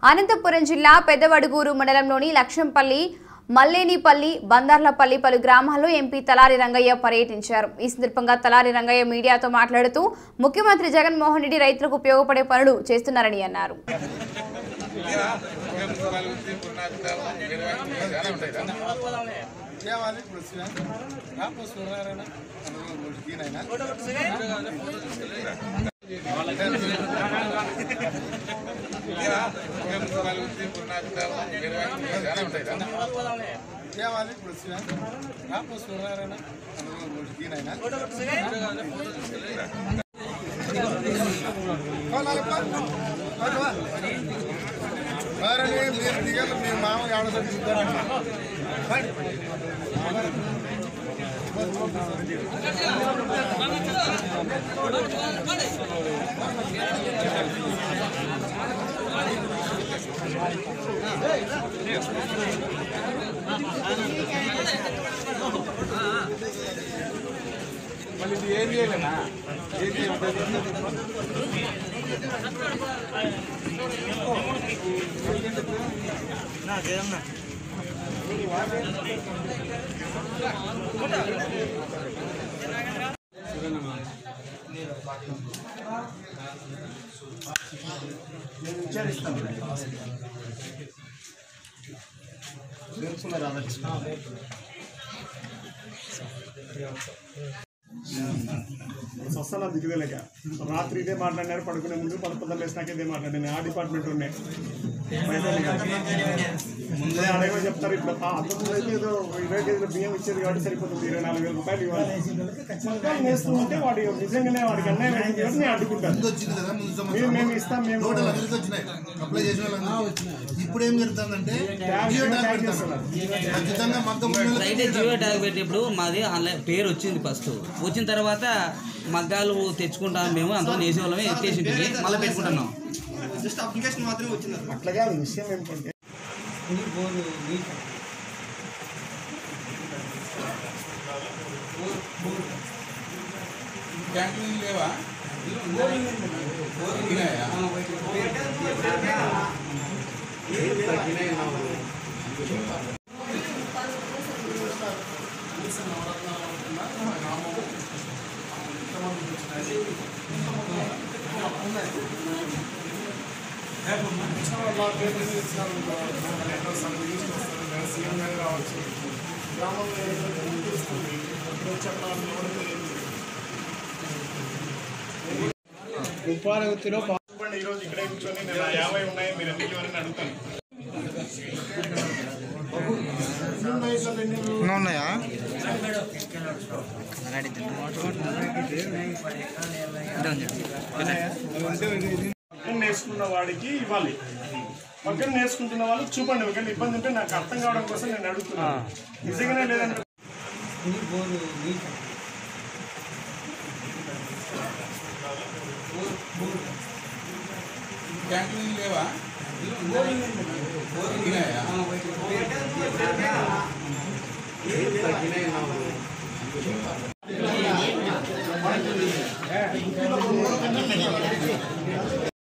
అనంతపురం జిల్లా పెద్దవడుగూరు మండలంలోని లక్ష్మంపల్లి, మల్లేనిపల్లి, బందార్లపల్లి పలు గ్రామాల్లో ఎంపీ తలారి రంగయ్య పర్యటించారు। ఈ సందర్భంగా తలారి రంగయ్య మీడియాతో మాట్లాడుతూ ముఖ్యమంత్రి జగన్మోహన్ రెడ్డి రైతులకు ఉపయోగపడే పనులు చేస్తున్నారని అన్నారు। స్వస్థల దిగుదలేక రాత్రి ఇదే మాట్లాడినారు, పడుకునే ముందు పడుకుందా లేసినాక ఇదే మాట్లాడాను। ఆ డిపార్ట్మెంట్ ఉన్నాయి ముందే అడగో చెప్తారు। ఇప్పుడు అంతకుముందు అయితే ఏదో 20 కేజీల బియ్యం ఇచ్చేది కాబట్టి సరిపోతుంది, 24,000 రూపాయలు ఇవ్వాలి వేస్తూ ఉంటే వాడి నిజంగానే వాడికి అన్యాయం నేను అడ్డుకుంటాను। మేము ఇస్తాం, మేము ఇప్పుడు ఏం జరుగుతుందంటే జియో ట్యాగ్ పెట్టేప్పుడు మాది ఆన్లైన్ పేరు వచ్చింది, ఫస్ట్ వచ్చిన తర్వాత మగ్గాలు తెచ్చుకుంటాం మేము, అంతా వేసే వాళ్ళమే ఎత్తేసి మళ్ళీ పెట్టుకుంటున్నాం। జస్ట్ అప్లికేషన్ మాత్రమే వచ్చింది। అట్లాగే విషయం ఏమిటంటే లేవా రావచ్చు గ్రామంలో ఉపాధి వృత్తిలో పాల్గొండి। ఈరోజు ఇక్కడే కూర్చొని నేను 50 ఉన్నాయి, మీరు ఎందుకు ఇవ్వాలని అడుగుతాను। ఉన్నాయా పక్కన నేర్చుకున్న వాడికి ఇవ్వాలి, పక్కన నేర్చుకుంటున్న వాళ్ళు చూపండి। ఒకవేళ ఇబ్బంది ఉంటే నాకు అర్థం కావడం కోసం నేను అడుగుతున్నాను, నిజంగానే లేదంటే లేవా